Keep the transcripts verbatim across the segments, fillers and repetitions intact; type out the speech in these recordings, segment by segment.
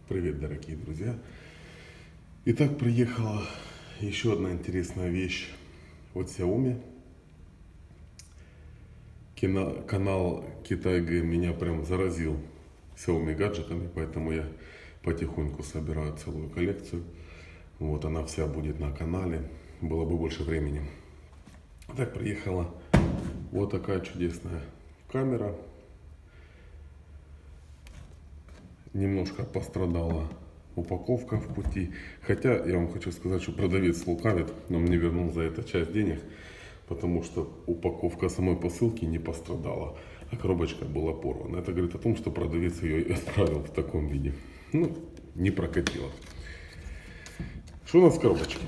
Привет, дорогие друзья! Итак, приехала еще одна интересная вещь от Xiaomi. Кино, канал Китай.гэ меня прям заразил Xiaomi гаджетами, поэтому я потихоньку собираю целую коллекцию. Вот она вся будет на канале, было бы больше времени. Так, приехала вот такая чудесная камера. Немножко пострадала упаковка в пути. Хотя я вам хочу сказать, что продавец лукавит, но мне вернул за это часть денег, потому что упаковка самой посылки не пострадала, а коробочка была порвана. Это говорит о том, что продавец ее отправил в таком виде. Ну, не прокатило. Что у нас в коробочке?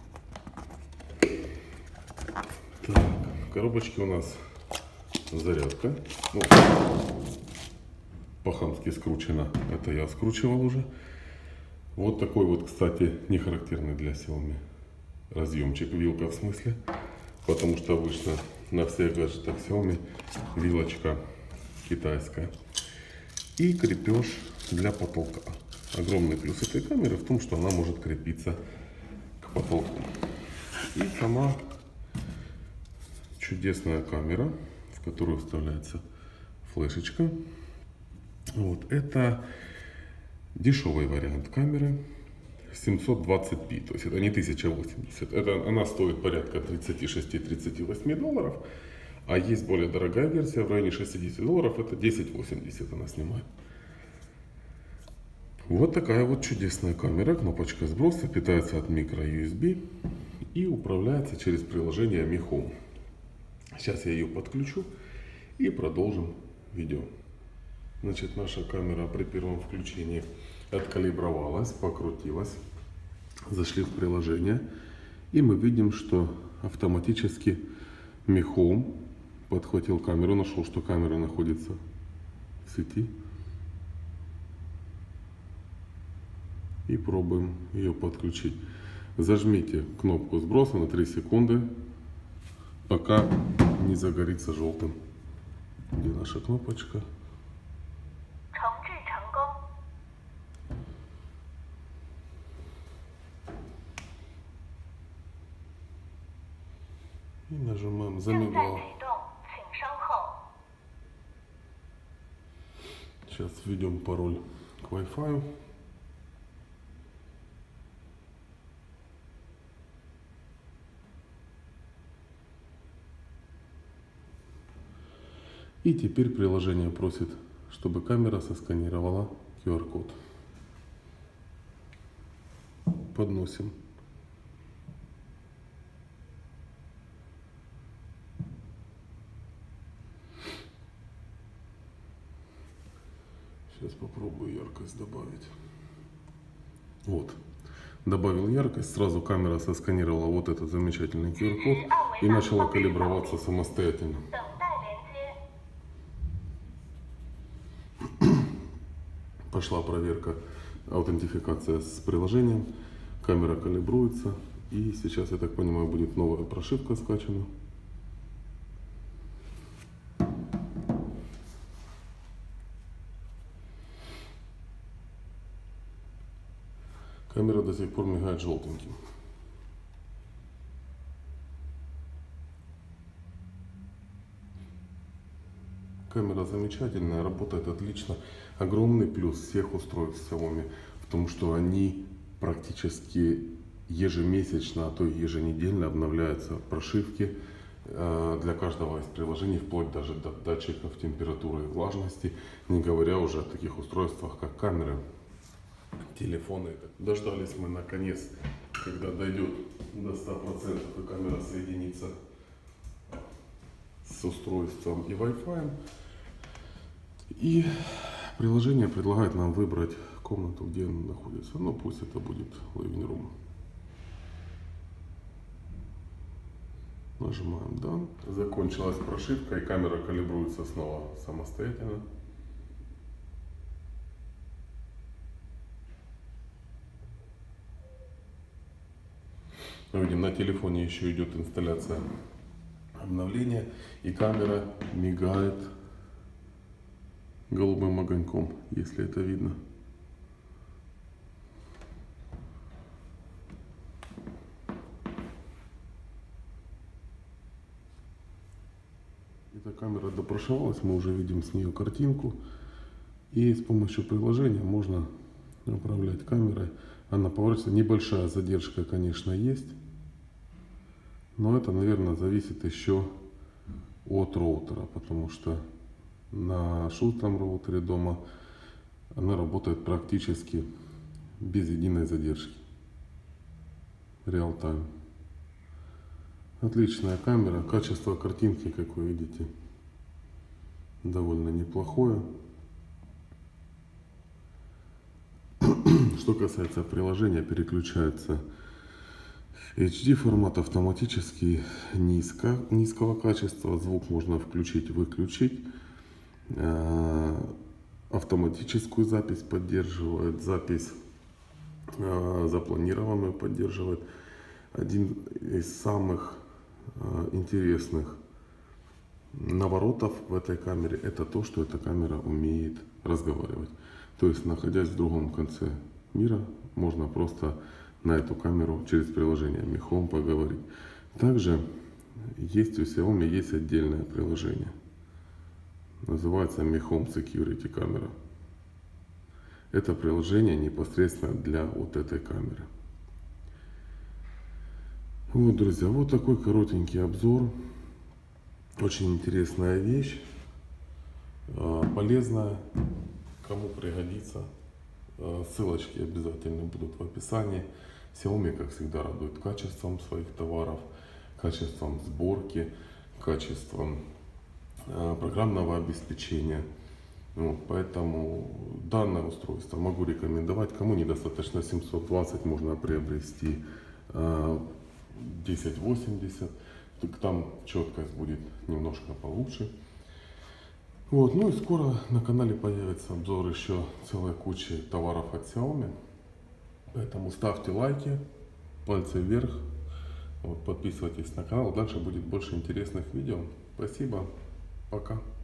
Так, в коробочке у нас зарядка. Ну, по-хамски скручено. Это я скручивал уже. Вот такой вот, кстати, не характерный для Xiaomi разъемчик, вилка в смысле. Потому что обычно на всех гаджетах Xiaomi вилочка китайская. И крепеж для потолка. Огромный плюс этой камеры в том, что она может крепиться к потолку. И сама чудесная камера, в которую вставляется флешечка. Вот это дешевый вариант камеры семьсот двадцать пи, то есть это не тысяча восемьдесят, это она стоит порядка тридцать шесть — тридцать восемь долларов, а есть более дорогая версия в районе шестьдесят долларов, это десять восемьдесят она снимает. Вот такая вот чудесная камера, кнопочка сброса, питается от микро ю эс би и управляется через приложение Mi Home. Сейчас я ее подключу и продолжим видео. Значит, наша камера при первом включении откалибровалась, покрутилась. Зашли в приложение. И мы видим, что автоматически Mi Home подхватил камеру, нашел, что камера находится в сети. И пробуем ее подключить. Зажмите кнопку сброса на три секунды, пока не загорится желтым. Где наша кнопочка? И нажимаем замигало. Сейчас введем пароль к Wi-Fi. И теперь приложение просит, чтобы камера сосканировала ку ар код. Подносим. Сейчас попробую яркость добавить. Вот. Добавил яркость, сразу камера сосканировала вот этот замечательный ку ар код и начала калиброваться самостоятельно. Пошла проверка, аутентификация с приложением. Камера калибруется. И сейчас, я так понимаю, будет новая прошивка скачана. Камера до сих пор мигает желтеньким. Камера замечательная, работает отлично. Огромный плюс всех устройств Xiaomi в том, что они практически ежемесячно, а то и еженедельно обновляются прошивки для каждого из приложений, вплоть даже до датчиков температуры и влажности, не говоря уже о таких устройствах, как камеры, телефоны. Дождались мы наконец, когда дойдет до ста процентов и камера соединится с устройством и Wi-Fi. И приложение предлагает нам выбрать комнату, где он находится. Ну, пусть это будет living room. Нажимаем Done. Закончилась прошивка, и камера калибруется снова самостоятельно. Мы видим, на телефоне еще идет инсталляция обновления, и камера мигает голубым огоньком, если это видно. запрошивалась, мы уже видим с нее картинку. И с помощью приложения можно управлять камерой. Она поворачивается. Небольшая задержка, конечно, есть. Но это, наверное, зависит еще от роутера. Потому что на шустром роутере дома она работает практически без единой задержки. Реал-тайм. Отличная камера. Качество картинки, как вы видите, довольно неплохое. Что касается приложения, переключается эйч ди формат автоматически, низко, низкого качества. Звук можно включить, выключить. Автоматическую запись поддерживает. Запись запланированную поддерживает. Один из самых интересных наворотов в этой камере — это то, что эта камера умеет разговаривать. То есть, находясь в другом конце мира, можно просто на эту камеру через приложение Mi Home поговорить. Также есть у Xiaomi есть отдельное приложение. Называется Mi Home Security камера. Это приложение непосредственно для вот этой камеры. Вот, друзья, вот такой коротенький обзор. Очень интересная вещь, полезная, кому пригодится. Ссылочки обязательно будут в описании. Xiaomi, как всегда, радует качеством своих товаров, качеством сборки, качеством программного обеспечения. Вот, поэтому данное устройство могу рекомендовать. Кому недостаточно семьсот двадцать, можно приобрести десять восемьдесят. Там четкость будет немножко получше. Вот, ну и скоро на канале появится обзор еще целой кучи товаров от Xiaomi. Поэтому ставьте лайки, пальцы вверх, вот, подписывайтесь на канал. Дальше будет больше интересных видео. Спасибо, пока.